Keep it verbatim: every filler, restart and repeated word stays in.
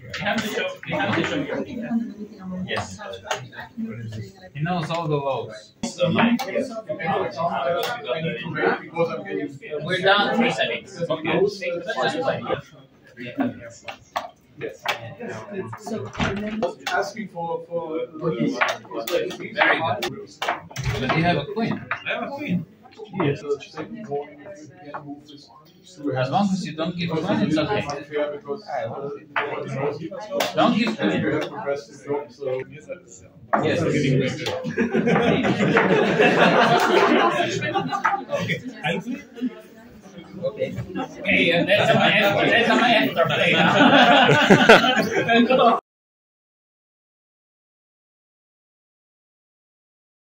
You have to show. You have to show your finger. Yes. He knows all the laws. So my. We're down three settings. Okay. Let's just play. Yes. So asking for for very good. But you have a queen. I have a queen. Yes. As long as you don't give queen, it's okay. Don't give queen. Yes. Okay. Okay, that's my that's my answer.